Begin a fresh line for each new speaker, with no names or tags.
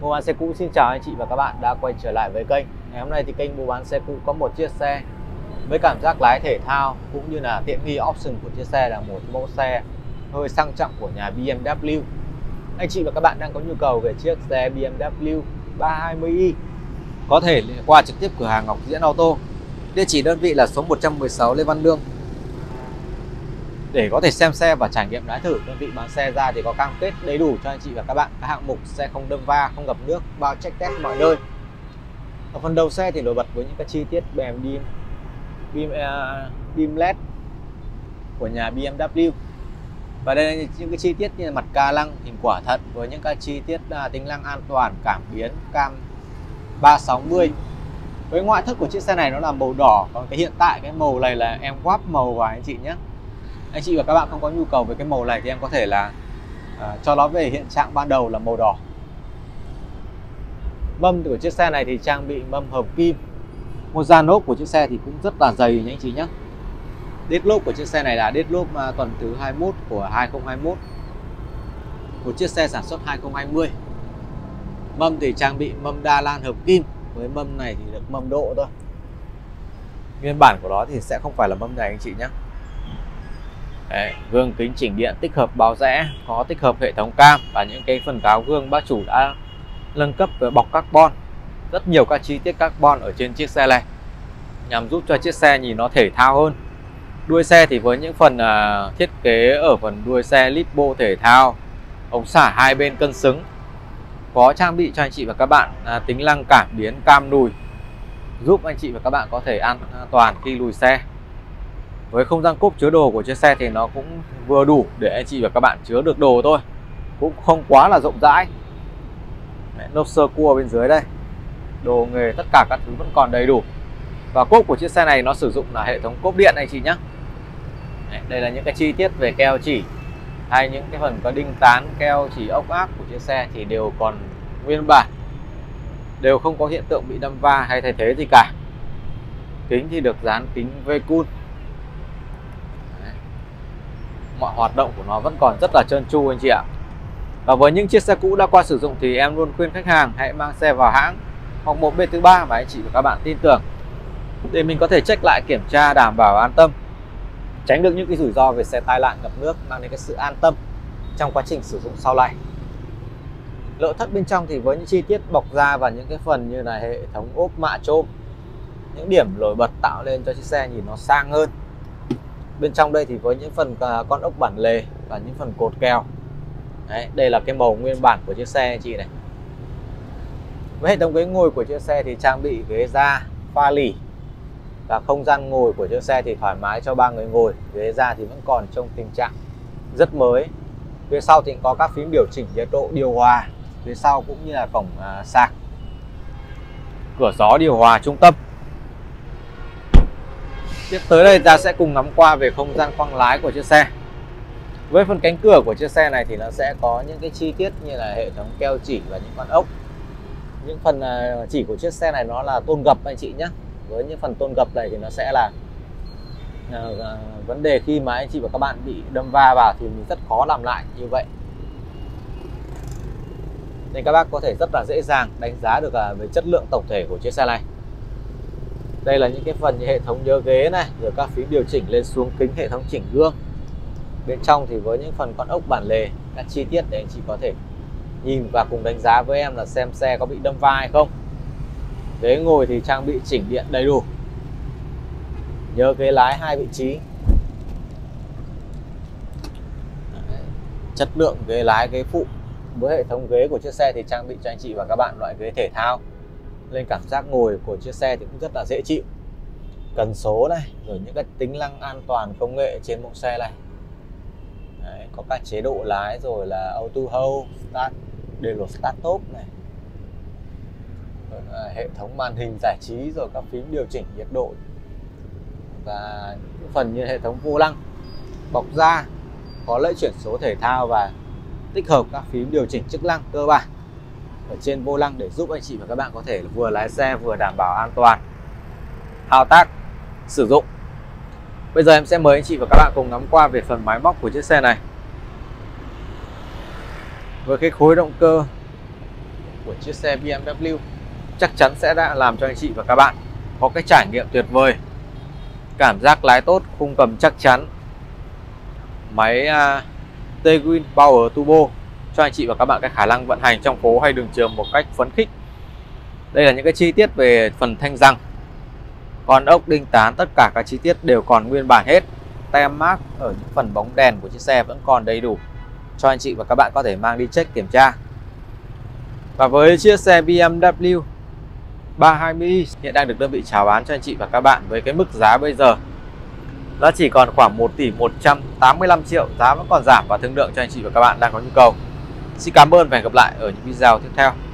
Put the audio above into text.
Mua bán xe cũ xin chào anh chị và các bạn đã quay trở lại với kênh. Ngày hôm nay thì kênh mua bán xe cũ có một chiếc xe với cảm giác lái thể thao cũng như là tiện nghi. Option của chiếc xe là một mẫu xe hơi sang trọng của nhà BMW. Anh chị và các bạn đang có nhu cầu về chiếc xe BMW 320i có thể qua trực tiếp cửa hàng Ngọc Diễn Auto. Địa chỉ đơn vị là số 116 Lê Văn Lương. Để có thể xem xe và trải nghiệm lái thử, đơn vị bán xe ra thì có cam kết đầy đủ cho anh chị và các bạn các hạng mục xe không đâm va, không ngập nước, bao check test mọi nơi. Ở phần đầu xe thì nổi bật với những cái chi tiết beam LED của nhà BMW. Và đây là những cái chi tiết như là mặt ca lăng, hình quả thận với những cái chi tiết tính năng an toàn, cảm biến, cam 360. Với ngoại thất của chiếc xe này nó là màu đỏ, còn cái hiện tại cái màu này là em swap màu vào anh chị nhé. Anh chị và các bạn không có nhu cầu về cái màu này thì em có thể là cho nó về hiện trạng ban đầu là màu đỏ. Mâm của chiếc xe này thì trang bị mâm hợp kim. Một dàn lốp của chiếc xe thì cũng rất là dày nha anh chị nhé. Đít lốp của chiếc xe này là đít lốp tuần thứ 21 của 2021. Một chiếc xe sản xuất 2020. Mâm thì trang bị mâm đa lan hợp kim. Với mâm này thì được mâm độ thôi. Nguyên bản của nó thì sẽ không phải là mâm này anh chị nhé. Đấy, gương kính chỉnh điện tích hợp báo rẽ, có tích hợp hệ thống cam và những cái phần cáo gương bác chủ đã nâng cấp với bọc carbon. Rất nhiều các chi tiết carbon ở trên chiếc xe này nhằm giúp cho chiếc xe nhìn nó thể thao hơn. Đuôi xe thì với những phần thiết kế ở phần đuôi xe lipo thể thao, ống xả hai bên cân xứng, có trang bị cho anh chị và các bạn tính năng cảm biến cam lùi, giúp anh chị và các bạn có thể an toàn khi lùi xe. Với không gian cốp chứa đồ của chiếc xe thì nó cũng vừa đủ để anh chị và các bạn chứa được đồ thôi, cũng không quá là rộng rãi. Lốp sơ cua bên dưới đây, đồ nghề tất cả các thứ vẫn còn đầy đủ. Và cốp của chiếc xe này nó sử dụng là hệ thống cốp điện anh chị nhé. Đây là những cái chi tiết về keo chỉ hay những cái phần có đinh tán, keo chỉ, ốc ác của chiếc xe thì đều còn nguyên bản, đều không có hiện tượng bị đâm va hay thay thế gì cả. Kính thì được dán kính V-Cool. Mọi hoạt động của nó vẫn còn rất là trơn tru anh chị ạ. Và với những chiếc xe cũ đã qua sử dụng thì em luôn khuyên khách hàng hãy mang xe vào hãng hoặc một bên thứ ba mà anh chị và các bạn tin tưởng, để mình có thể check lại, kiểm tra, đảm bảo an tâm, tránh được những cái rủi ro về xe tai nạn, ngập nước, mang đến cái sự an tâm trong quá trình sử dụng sau này. Nội thất bên trong thì với những chi tiết bọc da và những cái phần như là hệ thống ốp mạ chôm, những điểm nổi bật tạo lên cho chiếc xe nhìn nó sang hơn. Bên trong đây thì với những phần con ốc bản lề và những phần cột kèo. Đấy, đây là cái màu nguyên bản của chiếc xe anh chị này. Với hệ thống ghế ngồi của chiếc xe thì trang bị ghế da pha lỉ, và không gian ngồi của chiếc xe thì thoải mái cho 3 người ngồi. Ghế da thì vẫn còn trong tình trạng rất mới. Phía sau thì có các phím điều chỉnh nhiệt độ, điều hòa phía sau cũng như là cổng sạc, cửa gió điều hòa trung tâm. Tiếp tới đây ta sẽ cùng ngắm qua về không gian khoang lái của chiếc xe. Với phần cánh cửa của chiếc xe này thì nó sẽ có những cái chi tiết như là hệ thống keo chỉ và những con ốc. Những phần chỉ của chiếc xe này nó là tôn gập anh chị nhé. Với những phần tôn gập này thì nó sẽ là vấn đề khi mà anh chị và các bạn bị đâm va vào thì mình rất khó làm lại như vậy. Nên các bác có thể rất là dễ dàng đánh giá được về chất lượng tổng thể của chiếc xe này. Đây là những cái phần như hệ thống nhớ ghế này, rồi các phím điều chỉnh lên xuống kính, hệ thống chỉnh gương. Bên trong thì với những phần con ốc bản lề, các chi tiết để anh chị có thể nhìn và cùng đánh giá với em là xem xe có bị đâm va hay không. Ghế ngồi thì trang bị chỉnh điện đầy đủ, nhớ ghế lái 2 vị trí. Chất lượng ghế lái, ghế phụ với hệ thống ghế của chiếc xe thì trang bị cho anh chị và các bạn loại ghế thể thao, nên cảm giác ngồi của chiếc xe thì cũng rất là dễ chịu. Cần số này, rồi những cái tính năng an toàn công nghệ trên mẫu xe này. Đấy, có các chế độ lái rồi là auto hold, start, đều là start top này. Rồi hệ thống màn hình giải trí, rồi các phím điều chỉnh nhiệt độ, và những phần như hệ thống vô lăng bọc da, có lẫy chuyển số thể thao và tích hợp các phím điều chỉnh chức năng cơ bản ở trên vô lăng để giúp anh chị và các bạn có thể vừa lái xe vừa đảm bảo an toàn thao tác sử dụng. Bây giờ em sẽ mời anh chị và các bạn cùng ngắm qua về phần máy móc của chiếc xe này. Với cái khối động cơ của chiếc xe BMW chắc chắn sẽ đã làm cho anh chị và các bạn có cái trải nghiệm tuyệt vời. Cảm giác lái tốt, khung cầm chắc chắn, máy T-Win Power Turbo cho anh chị và các bạn cái khả năng vận hành trong phố hay đường trường một cách phấn khích. Đây là những cái chi tiết về phần thanh răng. Còn ốc đinh tán, tất cả các chi tiết đều còn nguyên bản hết. Tem mác ở những phần bóng đèn của chiếc xe vẫn còn đầy đủ cho anh chị và các bạn có thể mang đi check kiểm tra. Và với chiếc xe BMW 320i hiện đang được đơn vị chào bán cho anh chị và các bạn với cái mức giá bây giờ nó chỉ còn khoảng 1 tỷ 185 triệu. Giá vẫn còn giảm và thương lượng cho anh chị và các bạn đang có nhu cầu. Xin cảm ơn và hẹn gặp lại ở những video tiếp theo.